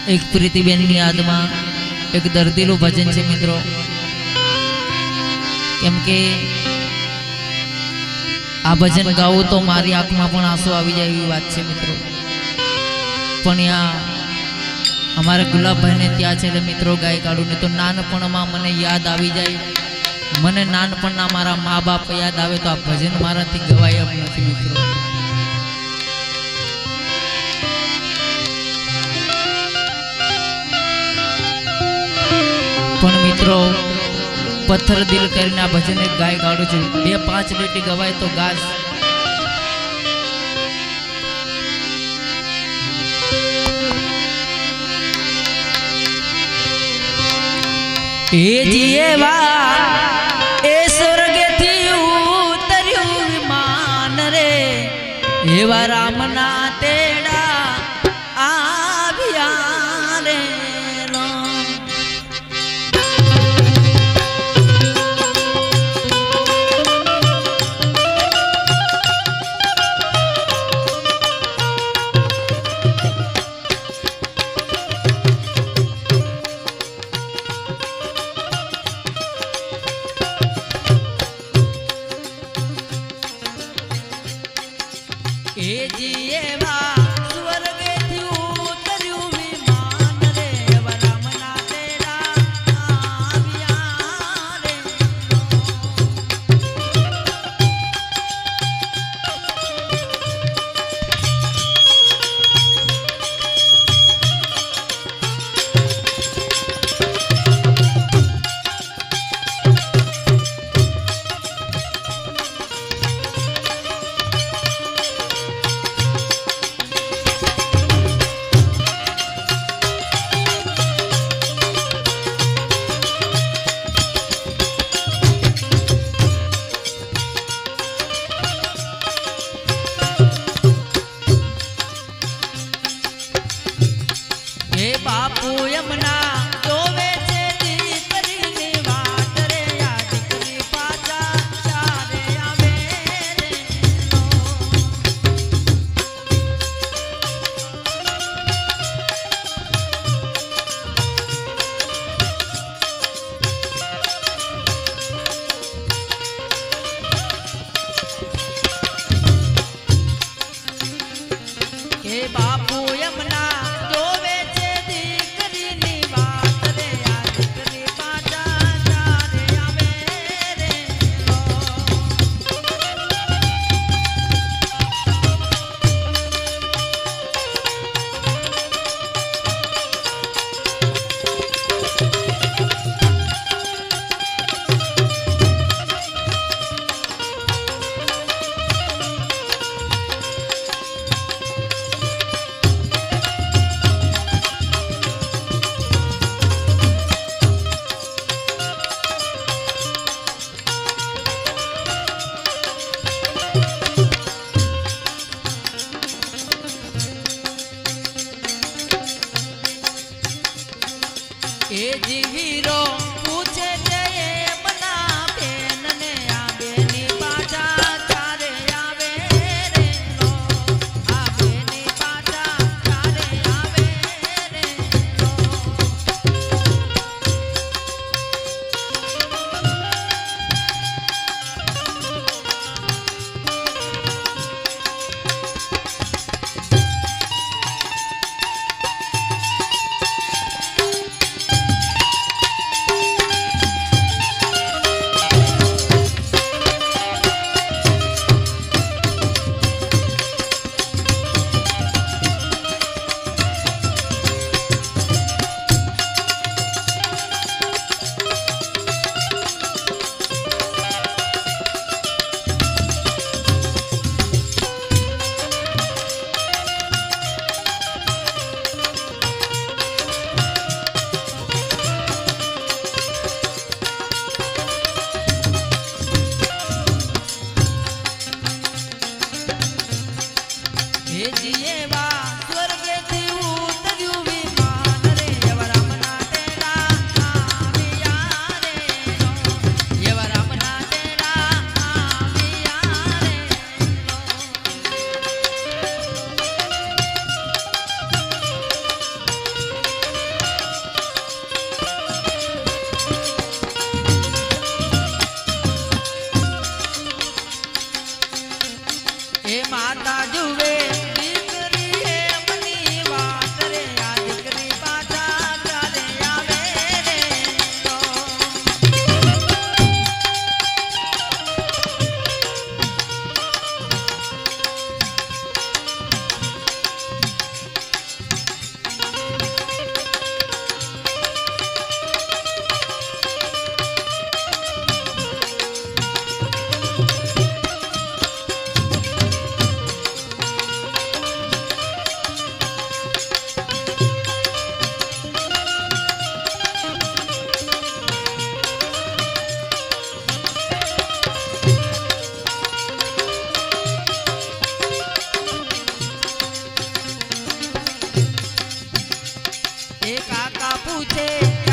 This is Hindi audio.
एक प्रीतिबेन ની યાદમાં एक दर्दीलू भजन है मित्रों। केम के आ भजन गावो तो मारी आँख में पण आंसू आवी जाए एवी बात है मित्रों। पण यहाँ अमारे गुलाब भाई ने त्या छेले मित्रों गाय काढू ने तो नानपण में मने याद आवी जाए, मने नानपण ना मारा माँ बाप याद आवे तो आ भजन माराथी गवाय एम नथी मित्रों। पण मित्रों पत्थर दिल करने आ भजन एक गाय काढू छू, 2-5 લીટી गवाय तो गाज। ए जीवा ए स्वर्गे थी उतर्यु विमान रे, एवा राम ना तेड़ा आव्या रे। ए जीवा स्वर्गे थी उतर्यु विमान रे, एवा राम ना तेड़ा आव्या रे। हे बापू यमुना जोवे छे दीकरीनी वाट रे, आ दीकरी पाछा चारे आवे रे। हे बापू यमुना जोवे छे दीकरीनी वाट रे, आ दीकरी पाछा चारे आवे रे। ए जीवीरो पूछे छे मना बेन ने आ बेनी पाछा चारे आवे रे लो, आ बेनी पाछा चारे आवे रे लो। એ કાકા પૂછે